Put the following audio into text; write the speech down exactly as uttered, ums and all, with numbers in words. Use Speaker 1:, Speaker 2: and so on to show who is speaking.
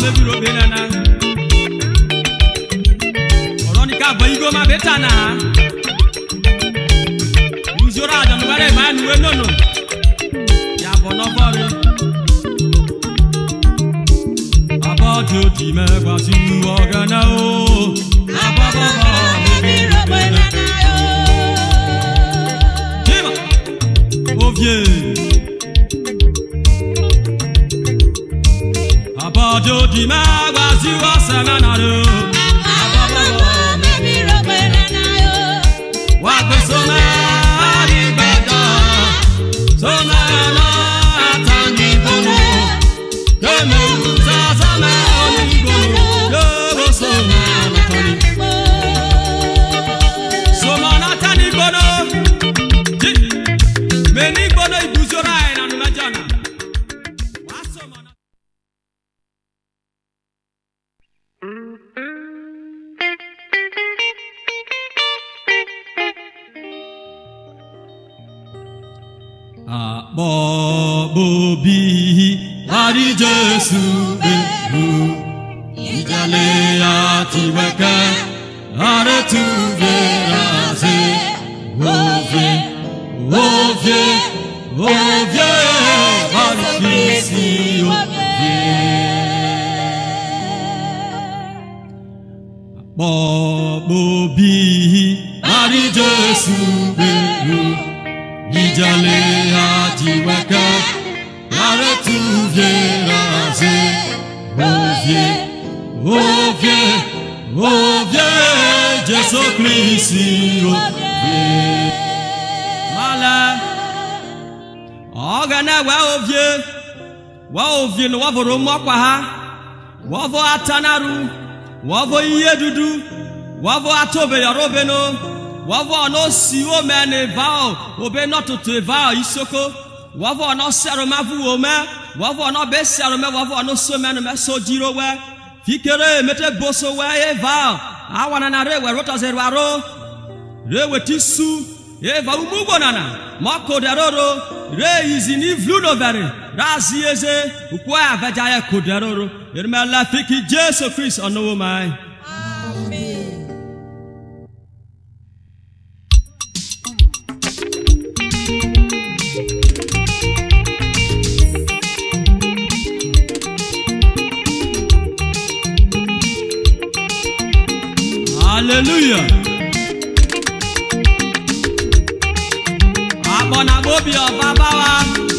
Speaker 1: maybe Robinana. Oronica Boigo ma betana. Use your eye and where man will no no. Yabonovare. About your team, was you organao. Ababa, maybe Robinana. Oh, yeah. Abajo di magwa si wa semanaro. Ababa maybe Robinana yo. Wa pe so ma di bada. So na na atani bono. Keme uza zama oni bono. Yo so na atani. So ma na atani bono. Meni bono ibuzora na nunajana. Bobi Hari Jesu beru Ijale atiwaka Are tu verase Ovye Ovye Ovye Hari Krisi Ovye Bobi Hari Jesu beru Ijale atiwaka Are tu verase Ovye Ovye Ovye Jesu Christi Ovye Mala Ogana wa ovye Wa ovye no wavoro mwakwa ha Wavo atanaru Wavo iye dudu Wavo atobe ya robe no Wavo no siwo mene vao Obe no tutu vao isoko Wavo no sero mavu ome Wavo no be sero me Wavo no so mene me so jiro we Fikere mete boso we e vao Awana na re we rota zero aro Re we tisu Eva umugo nana Moko deroro Re izini vluno veri Razi eze Ukwa avejaye kuderoro Irme la fiki Jesu Christ ono mai Hallelujah. Abona bobi o baba wa.